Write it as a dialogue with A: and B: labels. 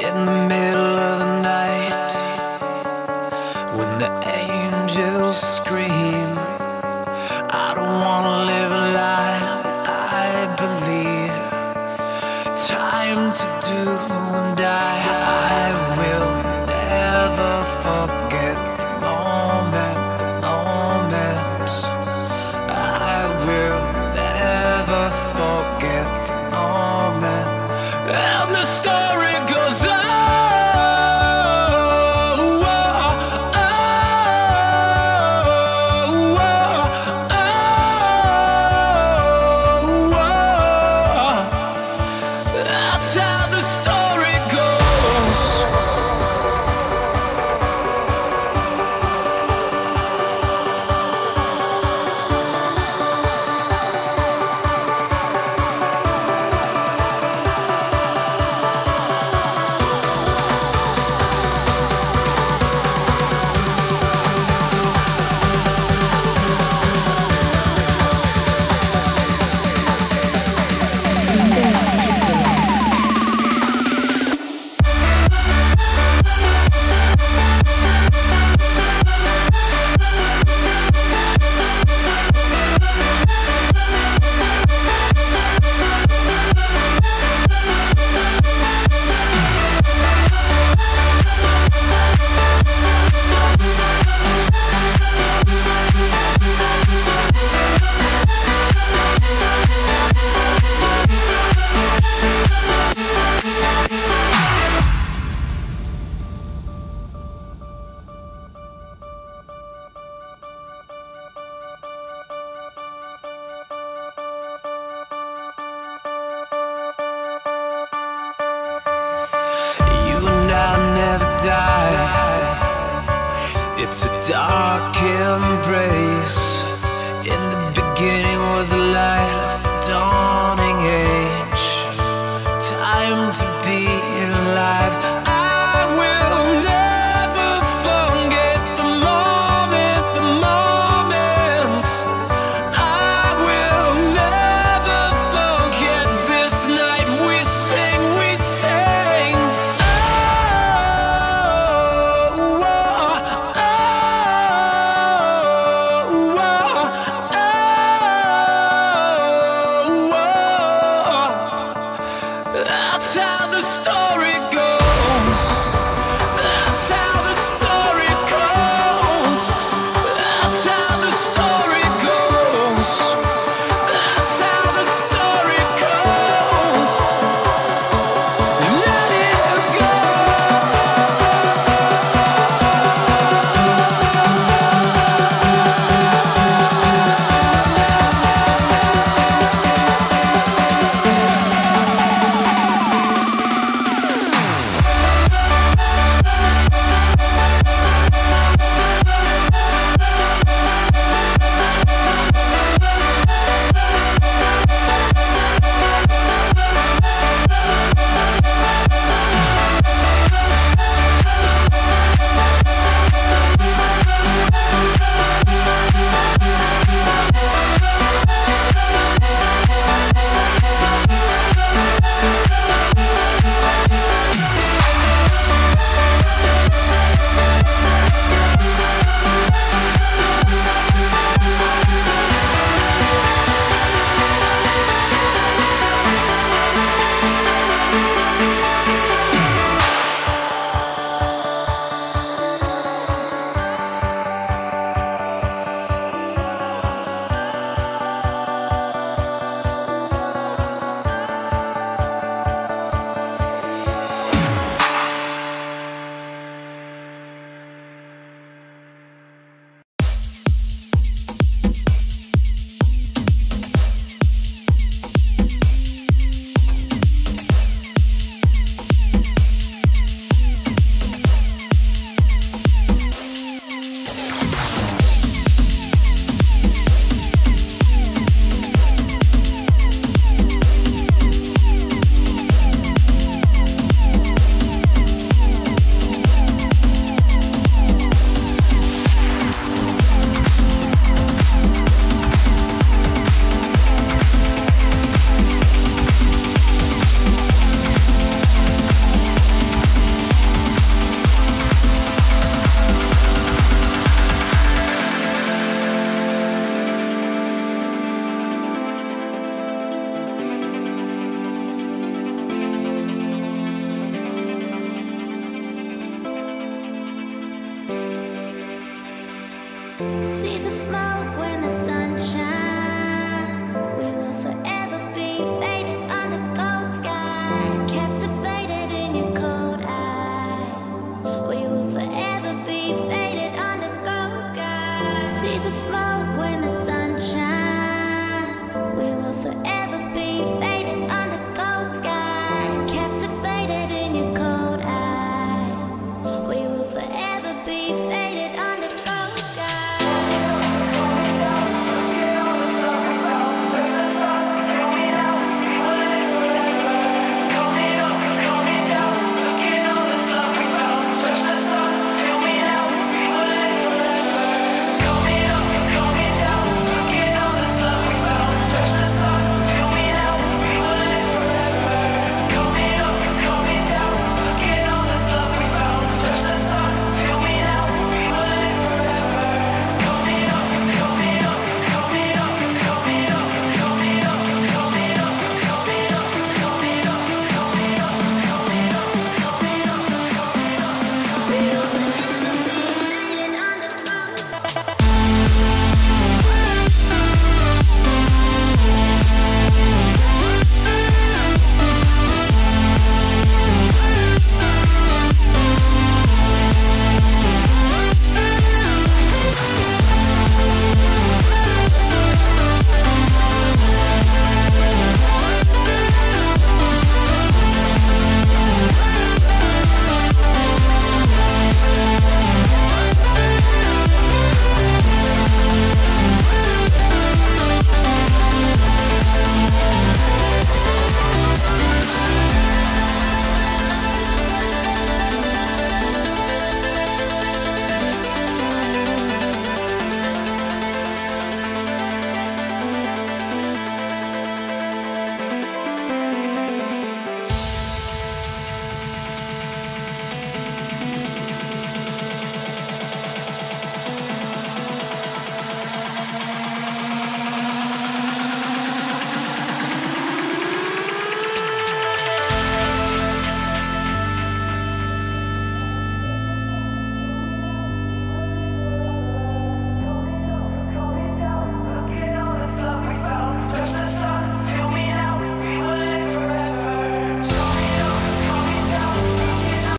A: In the middle of the night, when the angels scream, I don't wanna live a life that I believe. Time to do and die. I will never forget the moment, the moment. I will never forget the moment. And the story goes on. That's how the story goes. You and I never die. It's a dark embrace. In the beginning was the light of a dawning age. Time to be alive. I will never forget the moment, the moment. I will never forget this night we sang, we sang.
B: See the smoke when the sun shines.